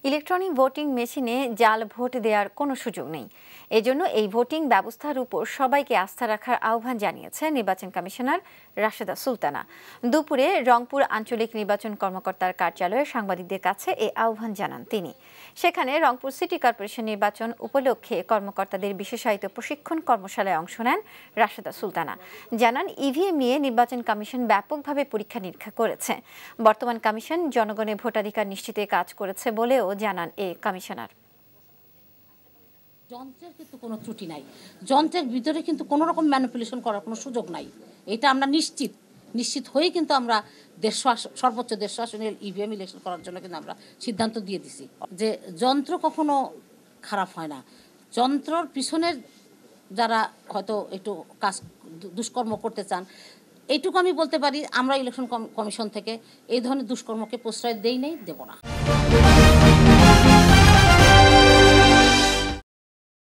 Electronic voting মেশিনে জাল vote দেওয়ার কোনো সুযোগ নেই। এজন্য এই ভোটিং ব্যবস্থার উপর সবাইকে আস্থা রাখার আহ্বান জানিয়েছে নির্বাচন কমিশনার রাশেদা সুলতানা। দুপুরে রংপুর আঞ্চলিক নির্বাচন কর্মকর্তার কার্যালয়ে সাংবাদিকদের কাছে এই আহ্বান জানান তিনি। সেখানে রংপুর সিটি কর্পোরেশন নির্বাচন উপলক্ষে কর্মকর্তাদের বিশেষায়িত প্রশিক্ষণ কর্মশালায় অংশ নেন রাশেদা সুলতানা। জানান, ইভিএম নিয়ে নির্বাচন কমিশন ব্যাপকভাবে পরীক্ষা নিরীক্ষা করেছে। বর্তমান কমিশন জনগণের ভোটাধিকার নিশ্চিতে কাজ করেছে বলেও জানান এই কমিশনার। যন্ত্রের কিন্তু কোনো ত্রুটি নাই, যন্ত্রের ভিতরে কিন্তু কোনো রকম ম্যানিপুলেশন করার কোনো সুযোগ নাই। এটা আমরা নিশ্চিত হয়ে কিন্তু আমরা সর্বোচ্চ দেশ শাসনের ইভিএম ইলেকশন করার জন্য কিন্তু আমরা সিদ্ধান্ত দিয়ে দিছি যে যন্ত্র কখনো খারাপ হয় না। যন্ত্রর পিছনের যারা হয়তো একটু কাজ দুষ্কর্ম করতে চান, এইটুকু আমি বলতে পারি, আমরা ইলেকশন কমিশন থেকে এই ধরনের দুষ্কর্মকে প্রশ্রয় দেই নাই, দেব না।